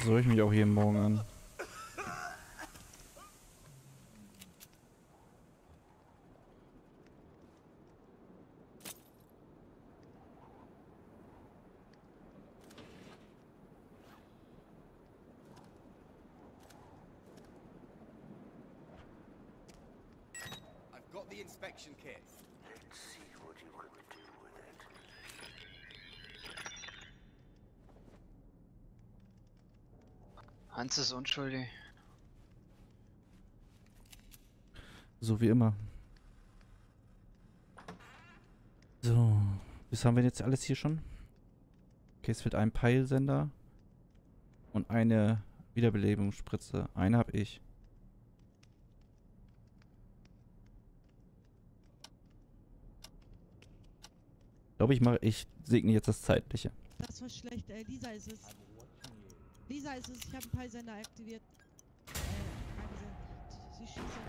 So höre ich mich auch jeden Morgen an. I've got the inspection kit. Let's see what you can do with it. Hans ist unschuldig. So wie immer. So. Was haben wir jetzt alles hier schon? Okay, es wird ein Peilsender. Und eine Wiederbelebungsspritze. Eine habe ich. Ich segne jetzt das Zeitliche. Das war schlecht, Lisa ist es. Lisa ist es, ich habe einen Peilsender aktiviert. Eingesetzt. Sie schießt.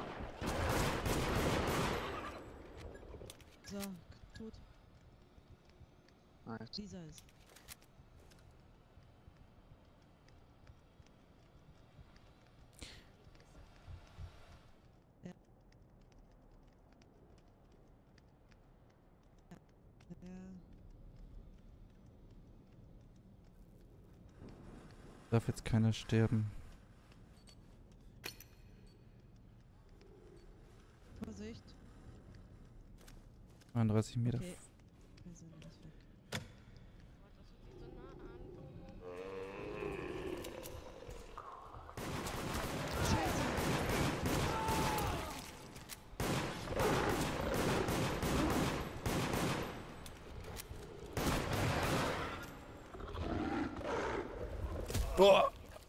So, tot. Nice. Lisa ist. Ja. Darf jetzt keiner sterben. Vorsicht. 31 Meter. Okay. Peilsender ist weg. Oh.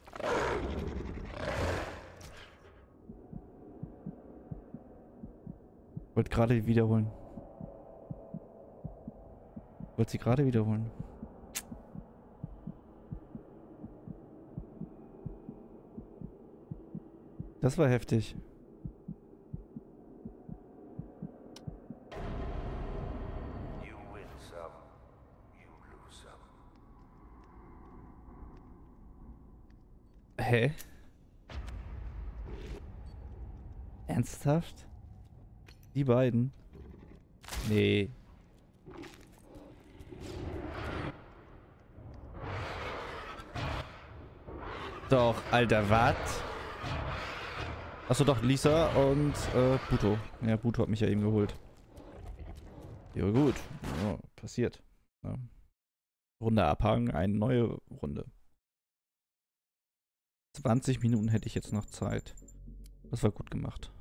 Wollte gerade wiederholen. Wollte sie gerade wiederholen. Das war heftig. You win some, you lose some. Hä? Ernsthaft? Die beiden? Nee. Doch, Alter, was? Achso, doch, Lisa und Buto. Ja, Buto hat mich ja eben geholt. Ja, gut. Ja, passiert. Ja. Runde abhaken, eine neue Runde. 20 Minuten hätte ich jetzt noch Zeit. Das war gut gemacht.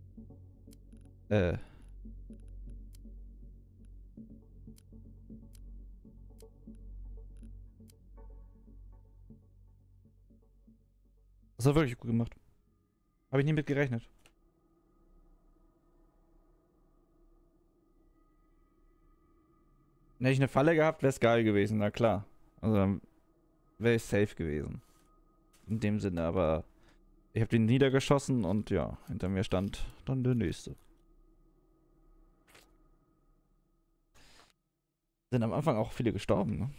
Das war wirklich gut gemacht. Habe ich nie mit gerechnet. Hätte ich eine Falle gehabt, wäre es geil gewesen, na klar. Also dann wäre ich safe gewesen. In dem Sinne, aber ich habe den niedergeschossen und ja, hinter mir stand dann der nächste. Sind am Anfang auch viele gestorben, ne?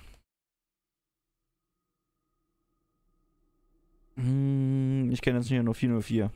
Ich kenne jetzt hier nur 404.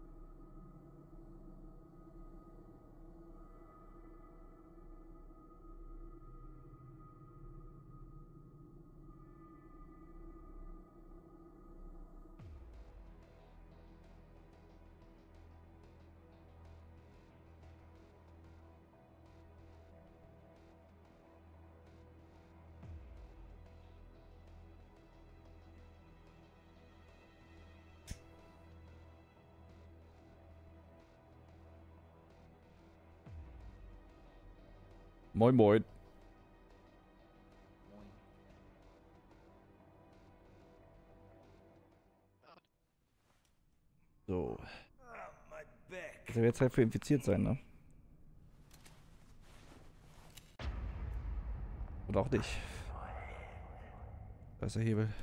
Moin moin. So. Das wird Zeit für infiziert sein, ne? Oder auch nicht. Da ist der Hebel.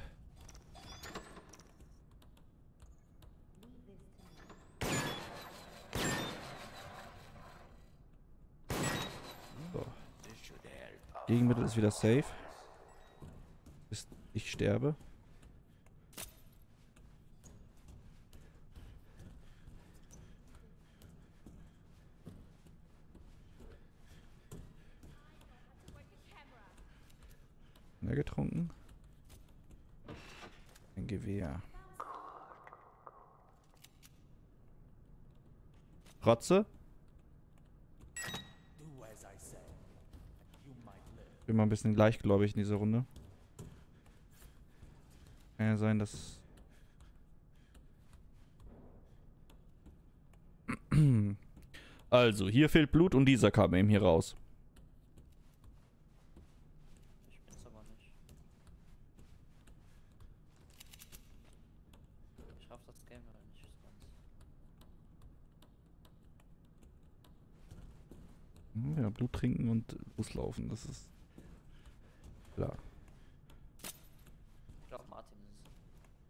So. Gegenmittel ist wieder safe. Bis ich sterbe. Ein Gewehr. Rotze? Ich bin mal ein bisschen gleichgläubig in dieser Runde. Kann ja sein, dass... Also, hier fehlt Blut und dieser kam eben hier raus. Ich bin's aber nicht. Ich raff das Game halt nicht ganz. Ja, Blut trinken und loslaufen, das ist klar. Ich glaube Martin ist es.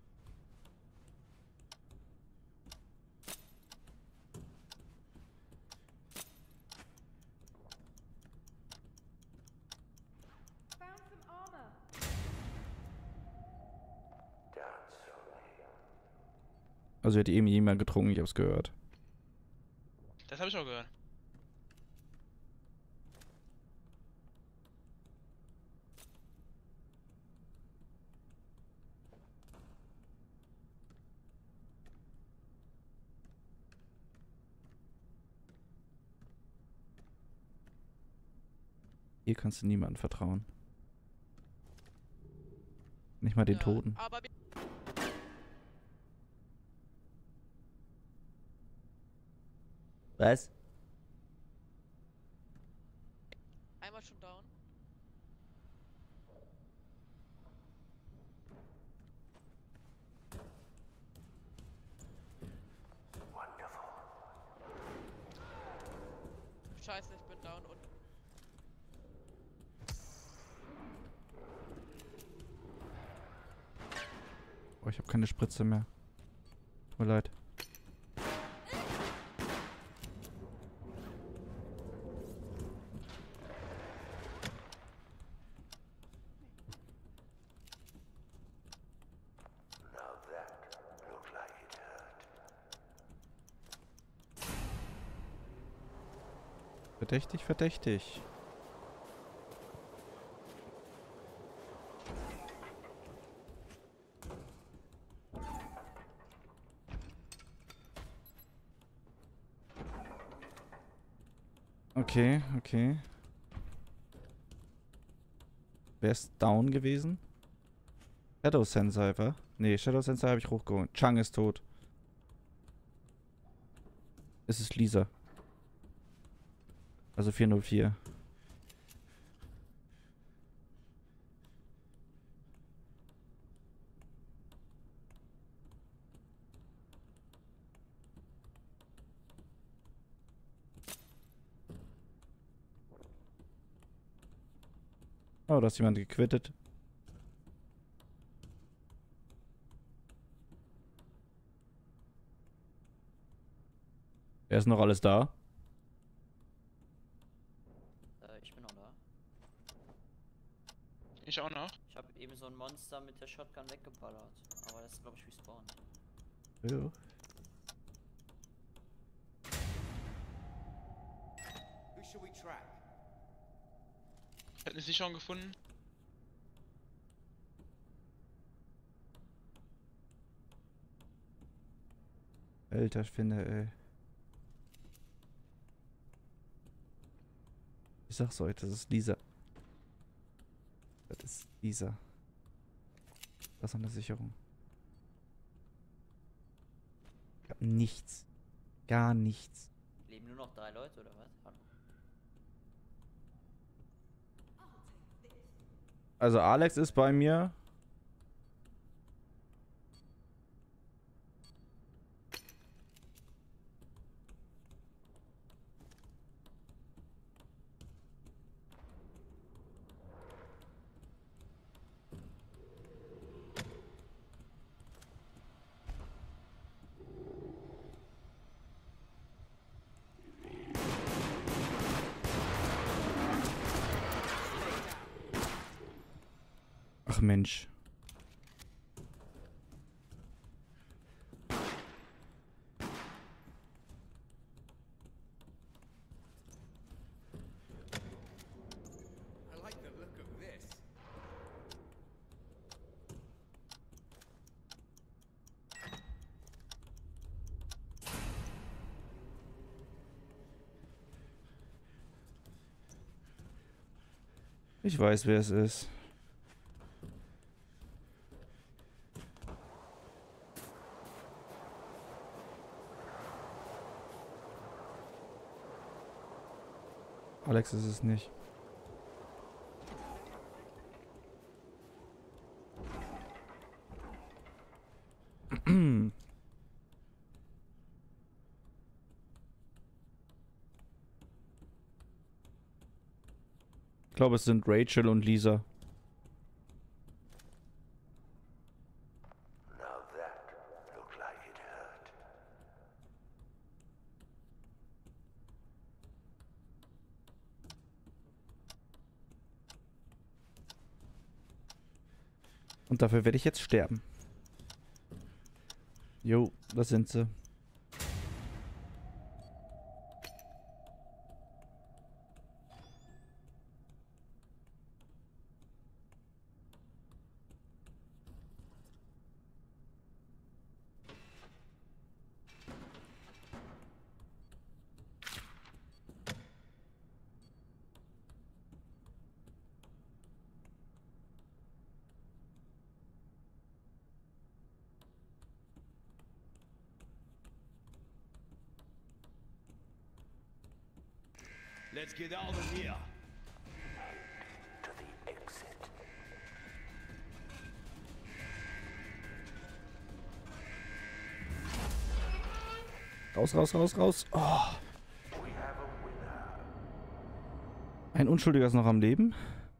Found some armor. Also hat eben jemand getrunken, ich hab's gehört. Das habe ich auch gehört. Hier kannst du niemandem vertrauen. Nicht mal den Toten. Aber Was? einmal schon down. Scheiße, ich bin down und Oh, ich habe keine Spritze mehr. Tut mir leid. Now that looked like it hurt. Verdächtig, verdächtig. Okay, okay. Wer ist down gewesen? Shadow Sensei, wa? Nee, Shadow Sensei habe ich hochgeholt. Chang ist tot. Es ist Lisa. Also 404. Oh, da ist jemand gequittet. Wer ist noch alles da? Ich bin noch da. Ich auch noch. Ich habe eben so ein Monster mit der Shotgun weggeballert. Aber das ist, glaube ich, respawned. Ja. Who should we track? Ich hab eine Sicherung gefunden. Alter Schwinde, ey. Ich sag's euch, das ist Lisa. Das ist Lisa. Das ist eine Sicherung. Ich hab nichts. Gar nichts. Leben nur noch 3 Leute oder was? Hallo. Also Alex ist bei mir. Ach Mensch. I like the look of this. Ich weiß, wer es ist. Alex ist es nicht. Ich glaube, es sind Rachel und Lisa. Now that looked like it hurt. Und dafür werde ich jetzt sterben. Jo, das sind sie. Let's get out of here. To the exit. Raus, raus, raus, raus. Oh. We have a winner. Ein Unschuldiger ist noch am Leben.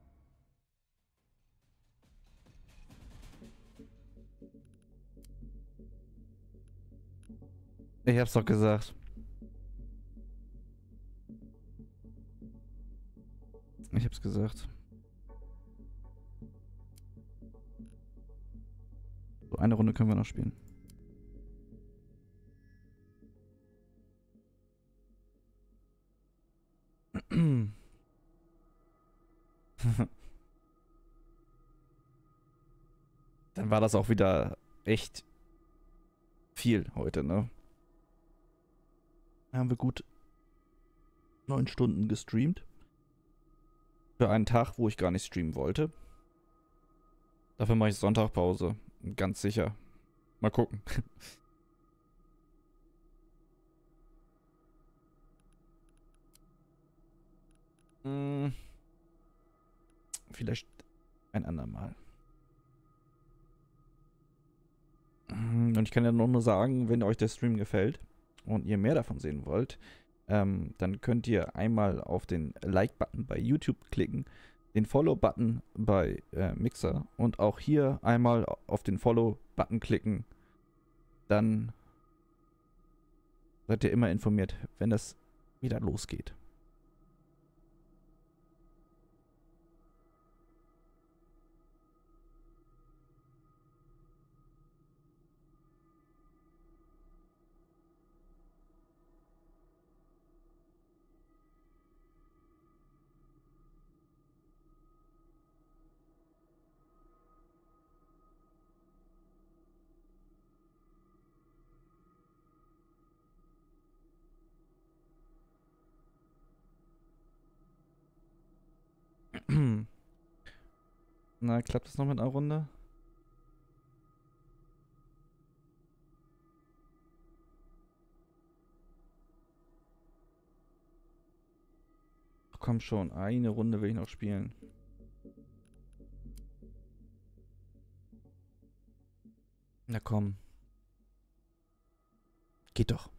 Ich hab's doch gesagt. Ich hab's gesagt. So, eine Runde können wir noch spielen. Dann war das auch wieder echt viel heute, ne? Haben wir gut 9 Stunden gestreamt. Für einen Tag, wo ich gar nicht streamen wollte. Dafür mache ich Sonntagpause. Ganz sicher. Mal gucken. Vielleicht ein andermal. Und ich kann ja nur sagen, wenn euch der Stream gefällt und ihr mehr davon sehen wollt, dann könnt ihr einmal auf den Like-Button bei YouTube klicken, den Follow-Button bei Mixer und auch hier einmal auf den Follow-Button klicken. Dann seid ihr immer informiert, wenn das wieder losgeht. Na, klappt das noch mit einer Runde? Ach, komm schon, eine Runde will ich noch spielen. Na komm. Geht doch.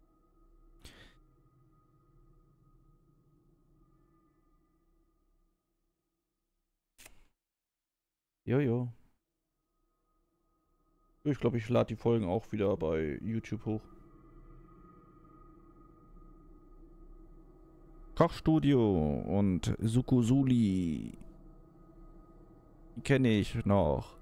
Jojo. Ich glaube, ich lade die Folgen auch wieder bei YouTube hoch. Kochstudio und Sukusuli. Die kenne ich noch.